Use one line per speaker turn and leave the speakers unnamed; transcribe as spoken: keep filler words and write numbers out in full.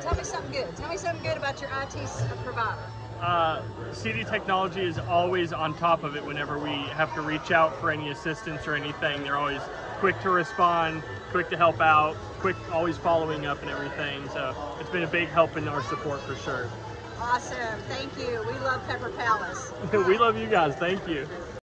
tell me something good. Tell me something good about your I T provider.
Uh, C D Technology is always on top of it whenever we have to reach out for any assistance or anything. They're always quick to respond, quick to help out, quick, always following up and everything. So it's been a big help in our support for sure.
Awesome. Thank you. We love Pepper Palace.
We love you guys. Thank you.